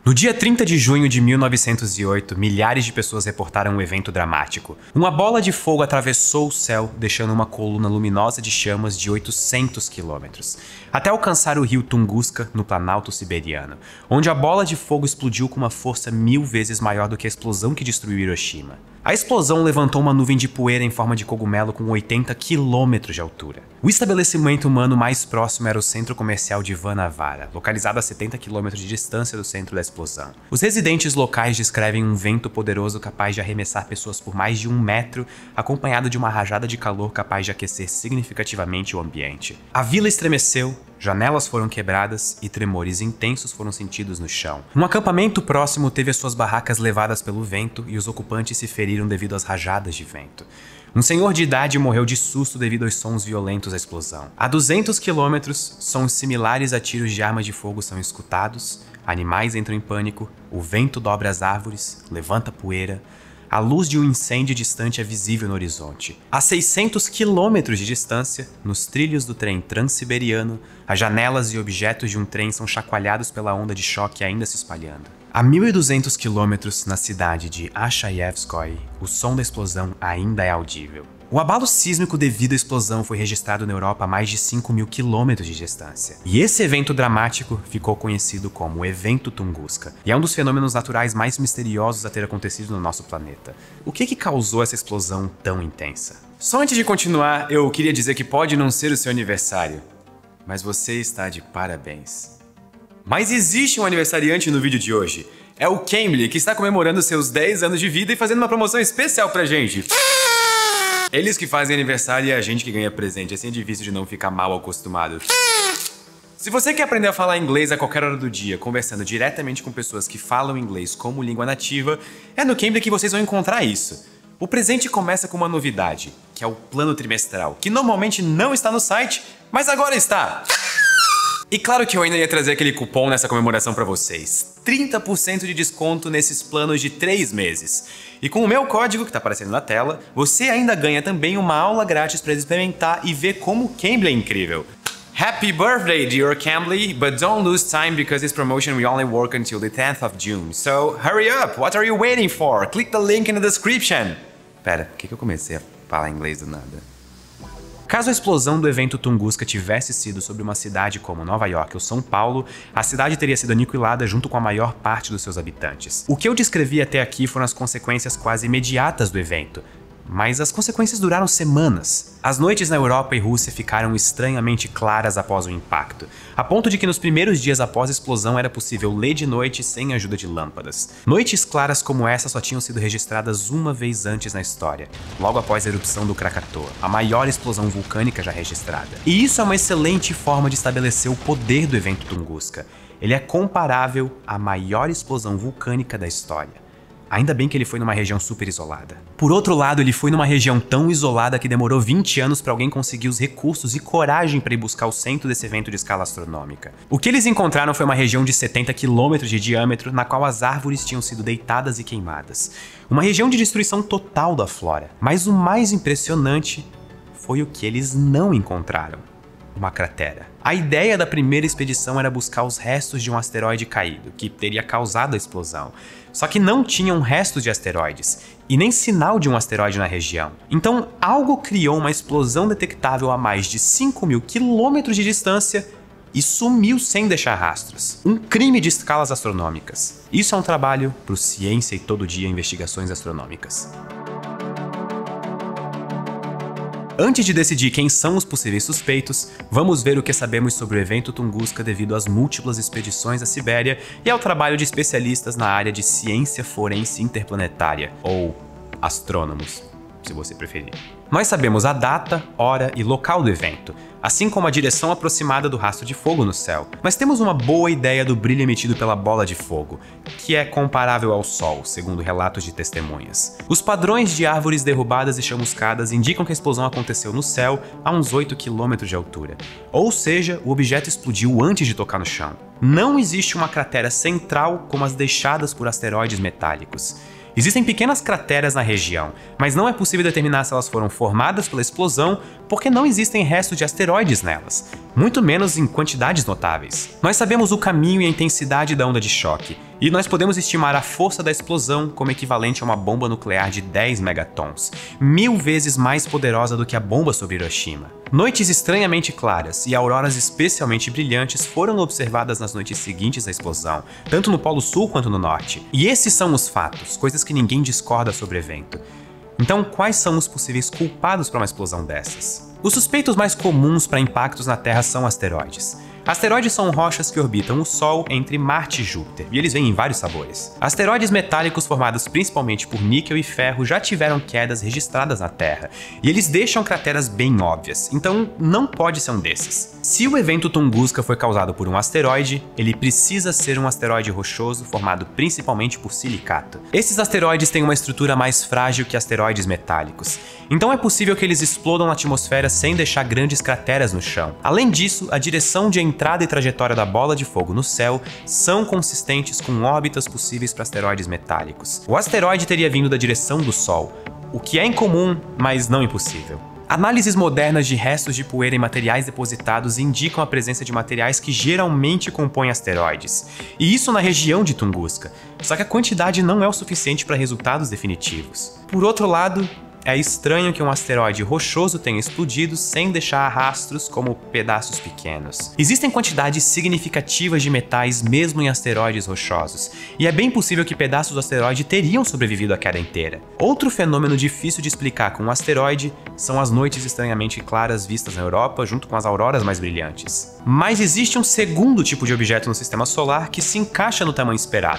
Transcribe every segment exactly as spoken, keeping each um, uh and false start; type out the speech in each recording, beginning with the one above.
No dia trinta de junho de mil novecentos e oito, milhares de pessoas reportaram um evento dramático. Uma bola de fogo atravessou o céu, deixando uma coluna luminosa de chamas de oitocentos quilômetros, até alcançar o rio Tunguska, no Planalto Siberiano, onde a bola de fogo explodiu com uma força mil vezes maior do que a explosão que destruiu Hiroshima. A explosão levantou uma nuvem de poeira em forma de cogumelo com oitenta quilômetros de altura. O estabelecimento humano mais próximo era o centro comercial de Vanavara, localizado a setenta quilômetros de distância do centro da explosão. Os residentes locais descrevem um vento poderoso capaz de arremessar pessoas por mais de um metro, acompanhado de uma rajada de calor capaz de aquecer significativamente o ambiente. A vila estremeceu, janelas foram quebradas e tremores intensos foram sentidos no chão. Um acampamento próximo teve as suas barracas levadas pelo vento e os ocupantes se feriram devido às rajadas de vento. Um senhor de idade morreu de susto devido aos sons violentos da explosão. A duzentos quilômetros, sons similares a tiros de armas de fogo são escutados, animais entram em pânico, o vento dobra as árvores, levanta poeira. A luz de um incêndio distante é visível no horizonte. A seiscentos quilômetros de distância, nos trilhos do trem Transsiberiano, as janelas e objetos de um trem são chacoalhados pela onda de choque ainda se espalhando. A mil e duzentos quilômetros, na cidade de Achayevskoye, o som da explosão ainda é audível. O abalo sísmico devido à explosão foi registrado na Europa a mais de cinco mil quilômetros de distância. E esse evento dramático ficou conhecido como o Evento Tunguska, e é um dos fenômenos naturais mais misteriosos a ter acontecido no nosso planeta. O que que causou essa explosão tão intensa? Só antes de continuar, eu queria dizer que pode não ser o seu aniversário, mas você está de parabéns. Mas existe um aniversariante no vídeo de hoje. É o Cambly, que está comemorando seus dez anos de vida e fazendo uma promoção especial pra gente. Eles que fazem aniversário e a gente que ganha presente, assim é difícil de não ficar mal acostumado. Se você quer aprender a falar inglês a qualquer hora do dia, conversando diretamente com pessoas que falam inglês como língua nativa, é no Cambly que vocês vão encontrar isso. O presente começa com uma novidade, que é o plano trimestral, que normalmente não está no site, mas agora está! E claro que eu ainda ia trazer aquele cupom nessa comemoração pra vocês. trinta por cento de desconto nesses planos de três meses. E com o meu código que tá aparecendo na tela, você ainda ganha também uma aula grátis para experimentar e ver como o Cambly é incrível. Happy birthday, dear Cambly, but don't lose time because this promotion will only work until the tenth of June. So hurry up, what are you waiting for? Click the link in the description. Pera, por que que eu comecei a falar inglês do nada? Caso a explosão do evento Tunguska tivesse sido sobre uma cidade como Nova York ou São Paulo, a cidade teria sido aniquilada junto com a maior parte dos seus habitantes. O que eu descrevi até aqui foram as consequências quase imediatas do evento, mas as consequências duraram semanas. As noites na Europa e Rússia ficaram estranhamente claras após o impacto, a ponto de que nos primeiros dias após a explosão era possível ler de noite sem a ajuda de lâmpadas. Noites claras como essa só tinham sido registradas uma vez antes na história, logo após a erupção do Krakatoa, a maior explosão vulcânica já registrada. E isso é uma excelente forma de estabelecer o poder do evento Tunguska. Ele é comparável à maior explosão vulcânica da história. Ainda bem que ele foi numa região super isolada. Por outro lado, ele foi numa região tão isolada que demorou vinte anos para alguém conseguir os recursos e coragem para ir buscar o centro desse evento de escala astronômica. O que eles encontraram foi uma região de setenta quilômetros de diâmetro, na qual as árvores tinham sido deitadas e queimadas. Uma região de destruição total da flora. Mas o mais impressionante foi o que eles não encontraram. Uma cratera. A ideia da primeira expedição era buscar os restos de um asteroide caído, que teria causado a explosão. Só que não tinham restos de asteroides, e nem sinal de um asteroide na região. Então, algo criou uma explosão detectável a mais de cinco mil quilômetros de distância e sumiu sem deixar rastros. Um crime de escalas astronômicas. Isso é um trabalho pro Ciência e Todo Dia Investigações Astronômicas. Antes de decidir quem são os possíveis suspeitos, vamos ver o que sabemos sobre o evento Tunguska devido às múltiplas expedições à Sibéria e ao trabalho de especialistas na área de ciência forense interplanetária, ou astrônomos, se você preferir. Nós sabemos a data, hora e local do evento, assim como a direção aproximada do rastro de fogo no céu. Mas temos uma boa ideia do brilho emitido pela bola de fogo, que é comparável ao Sol, segundo relatos de testemunhas. Os padrões de árvores derrubadas e chamuscadas indicam que a explosão aconteceu no céu a uns oito quilômetros de altura. Ou seja, o objeto explodiu antes de tocar no chão. Não existe uma cratera central como as deixadas por asteroides metálicos. Existem pequenas crateras na região, mas não é possível determinar se elas foram formadas pela explosão porque não existem restos de asteroides nelas. muito menos em quantidades notáveis. Nós sabemos o caminho e a intensidade da onda de choque, e nós podemos estimar a força da explosão como equivalente a uma bomba nuclear de dez megatons, mil vezes mais poderosa do que a bomba sobre Hiroshima. Noites estranhamente claras e auroras especialmente brilhantes foram observadas nas noites seguintes à explosão, tanto no Polo Sul quanto no Norte. E esses são os fatos, coisas que ninguém discorda sobre o evento. Então, quais são os possíveis culpados para uma explosão dessas? Os suspeitos mais comuns para impactos na Terra são asteroides. Asteroides são rochas que orbitam o Sol entre Marte e Júpiter, e eles vêm em vários sabores. Asteroides metálicos formados principalmente por níquel e ferro já tiveram quedas registradas na Terra, e eles deixam crateras bem óbvias, então não pode ser um desses. Se o evento Tunguska foi causado por um asteroide, ele precisa ser um asteroide rochoso formado principalmente por silicato. Esses asteroides têm uma estrutura mais frágil que asteroides metálicos, então é possível que eles explodam na atmosfera sem deixar grandes crateras no chão. Além disso, a direção de entrada e trajetória da bola de fogo no céu são consistentes com órbitas possíveis para asteroides metálicos. O asteroide teria vindo da direção do Sol, o que é incomum, mas não impossível. Análises modernas de restos de poeira em materiais depositados indicam a presença de materiais que geralmente compõem asteroides, e isso na região de Tunguska, só que a quantidade não é o suficiente para resultados definitivos. Por outro lado, é estranho que um asteroide rochoso tenha explodido sem deixar rastros como pedaços pequenos. Existem quantidades significativas de metais mesmo em asteroides rochosos, e é bem possível que pedaços do asteroide teriam sobrevivido à queda inteira. Outro fenômeno difícil de explicar com um asteroide são as noites estranhamente claras vistas na Europa junto com as auroras mais brilhantes. Mas existe um segundo tipo de objeto no sistema solar que se encaixa no tamanho esperado: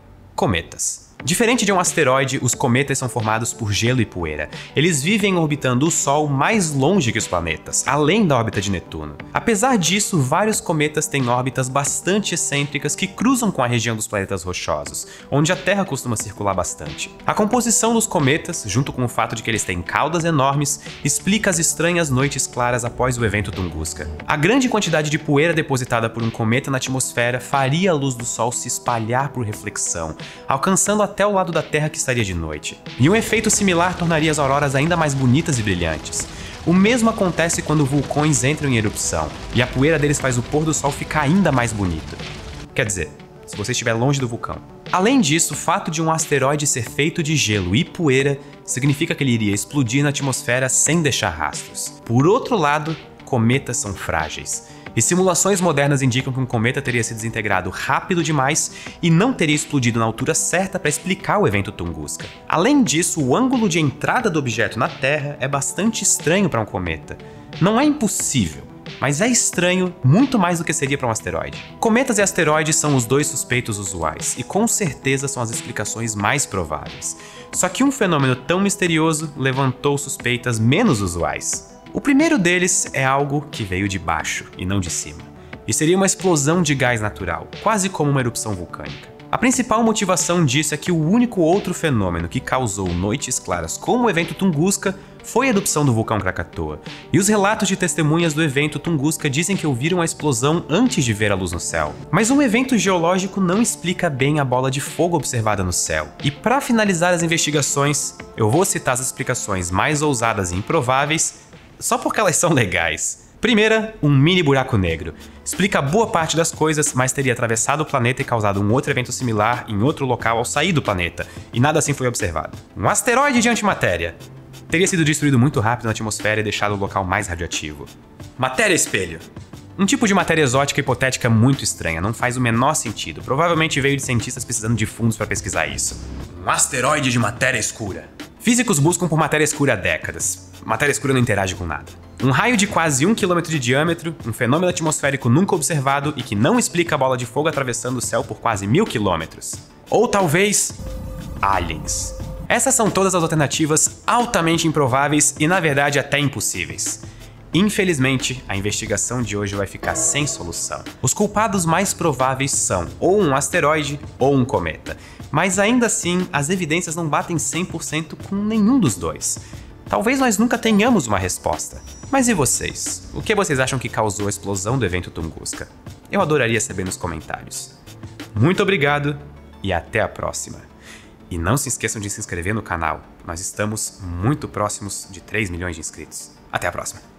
cometas. Diferente de um asteroide, os cometas são formados por gelo e poeira. Eles vivem orbitando o Sol mais longe que os planetas, além da órbita de Netuno. Apesar disso, vários cometas têm órbitas bastante excêntricas que cruzam com a região dos planetas rochosos, onde a Terra costuma circular bastante. A composição dos cometas, junto com o fato de que eles têm caudas enormes, explica as estranhas noites claras após o evento Tunguska. A grande quantidade de poeira depositada por um cometa na atmosfera faria a luz do Sol se espalhar por reflexão, alcançando a até o lado da Terra que estaria de noite. E um efeito similar tornaria as auroras ainda mais bonitas e brilhantes. O mesmo acontece quando vulcões entram em erupção, e a poeira deles faz o pôr do sol ficar ainda mais bonito. Quer dizer, se você estiver longe do vulcão. Além disso, o fato de um asteroide ser feito de gelo e poeira significa que ele iria explodir na atmosfera sem deixar rastros. Por outro lado, cometas são frágeis. E simulações modernas indicam que um cometa teria se desintegrado rápido demais e não teria explodido na altura certa para explicar o evento Tunguska. Além disso, o ângulo de entrada do objeto na Terra é bastante estranho para um cometa. Não é impossível, mas é estranho muito mais do que seria para um asteroide. Cometas e asteroides são os dois suspeitos usuais, e com certeza são as explicações mais prováveis. Só que um fenômeno tão misterioso levantou suspeitas menos usuais. O primeiro deles é algo que veio de baixo e não de cima, e seria uma explosão de gás natural, quase como uma erupção vulcânica. A principal motivação disso é que o único outro fenômeno que causou noites claras como o evento Tunguska foi a erupção do vulcão Krakatoa, e os relatos de testemunhas do evento Tunguska dizem que ouviram a explosão antes de ver a luz no céu. Mas um evento geológico não explica bem a bola de fogo observada no céu. E para finalizar as investigações, eu vou citar as explicações mais ousadas e improváveis, só porque elas são legais. Primeira, um mini buraco negro. Explica boa parte das coisas, mas teria atravessado o planeta e causado um outro evento similar em outro local ao sair do planeta, e nada assim foi observado. Um asteroide de antimatéria. Teria sido destruído muito rápido na atmosfera e deixado o local mais radioativo. Matéria espelho. Um tipo de matéria exótica e hipotética muito estranha, não faz o menor sentido. Provavelmente veio de cientistas precisando de fundos para pesquisar isso. Um asteroide de matéria escura. Físicos buscam por matéria escura há décadas. Matéria escura não interage com nada. Um raio de quase um quilômetro de diâmetro, um fenômeno atmosférico nunca observado e que não explica a bola de fogo atravessando o céu por quase mil quilômetros. Ou talvez, aliens. Essas são todas as alternativas altamente improváveis e, na verdade, até impossíveis. Infelizmente, a investigação de hoje vai ficar sem solução. Os culpados mais prováveis são ou um asteroide ou um cometa. Mas ainda assim, as evidências não batem cem por cento com nenhum dos dois. Talvez nós nunca tenhamos uma resposta. Mas e vocês? O que vocês acham que causou a explosão do evento Tunguska? Eu adoraria saber nos comentários. Muito obrigado e até a próxima. E não se esqueçam de se inscrever no canal. Nós estamos muito próximos de três milhões de inscritos. Até a próxima.